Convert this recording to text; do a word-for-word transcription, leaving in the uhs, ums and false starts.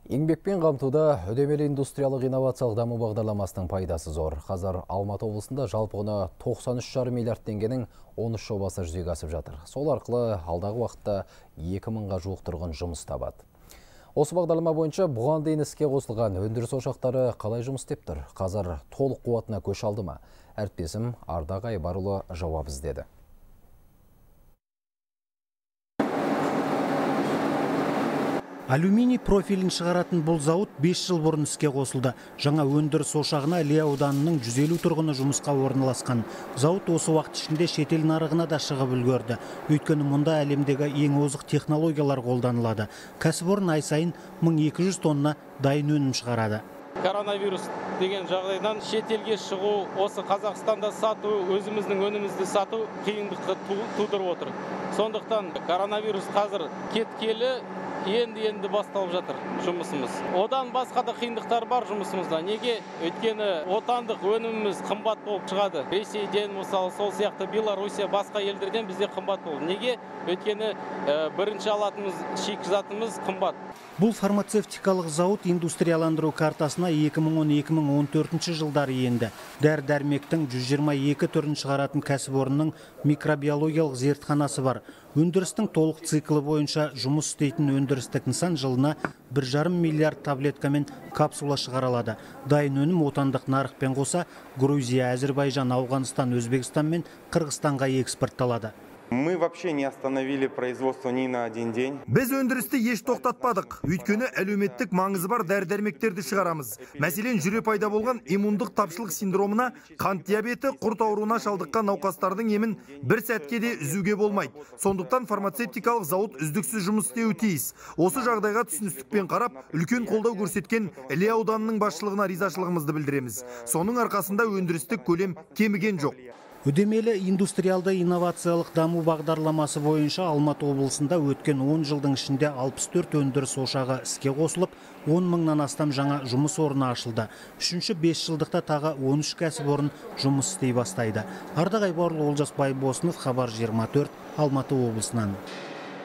Еңбекпен қамтуда үдемелі индустриялық инновациялық даму бағдарламасының пайдасы зор. Қазір Алматы облысында жалпы құны тоқсан үш жарым миллиард теңгенің он үш жобасы жүзеге асып жатыр. Сол арқылы алдағы уақытта екі мыңға жуық тұрғын жұмыс табады. Осы бағдарлама бойынша бұған дейін іске қосылған өндіріс ошақтары қалай жұмыс істеп тұр? Қазір толық қуатына көш алды ма? Әріптесім Ардақ Айбарұлы жауап іздеді. Алюминий профилін шығаратын бұл зауыт бес жыл бұрын іске қосылды. Жаңа өндіріс ошағына Іле ауданының жүз елу тұрғыны жұмысқа орналасқан. Зауыт осы уақыт ішінде шетел нарығына да шығып үлгерді. Өйткені мұнда әлемдегі ең озық технологиялар қолданылады. Кәсіпорын ай сайын мың екі жүз тонна дайын өнім шығарады. Коронавирус деген жағдайдан шетелге шығу, осы Қазақстанда сату, өзіміздің өнімізді сату қиындықты тудырып отыр. Сондықтан коронавирус қазір кеткелі енді-енді басталып жатыр жұмысымыз. Одан басқа да қиындықтар бар жұмысымызда. Неге? Өйткені отандық өніміміз қымбат болып шығады. Ресейден, мысалы, сол сияқты Белоруссия, басқа елдерден бізде қымбат болды. Неге? Өйткені бірінші алатымыз шикізатымыз қымбат. Бұл фармацевтикалық зауыт индустрияландыру картасына екі мың он екі мың он төртінші жылдары енді. Дәрі-дәрмектің жүз жиырма екі түрін шығаратын кәсіпорынның микробиологиялық зертханасы бар. Өндірістің толық циклы бойынша жұмыс істейтін өндірістік нысан жылына бір жарым миллиард таблетка мен капсула шығарылады. Дайын өнім отандық нарықпен қоса Грузия, Әзербайжан, Ауғанстан, Өзбекстан мен Қырғызстанға экспортталады. Мы вообще не остановили производство ни на один день. Біз өндірісті еш тоқтатпадық. Өйткені әлеуметтік маңызы бар дәрі-дәрмектерді шығарамыз. Мәселен, жүре пайда болған иммундық тапшылық синдромына, қант диабеті, құрт ауруына шалдыққан науқастардың емін бір сәтке де үзуге болмайды. Сондықтан фармацевтикалық зауыт үздіксіз жұмыс істеуі тиіс. Осы жағдайға түсіністікпен қарап, үлкен қолдау көрсеткен Іле ауданының басшылығына ризашылығымызды білдіреміз. Соның арқасында өндірістік көлем кеміген жоқ. Үдемелі индустриалды инновациялық даму бағдарламасы бойынша Алматы облысында өткен он жылдың ішінде алпыс төрт өндіріс ошағы іске қосылып, он мыңнан астам жаңа жұмыс орны ашылды. Үшінші бес жылдықта тағы он үш кәсіпорын жұмыс істей бастайды. Ардақ Айбарұлы, Олжас Байбосынов, Хабар жиырма төрт, Алматы облысынан.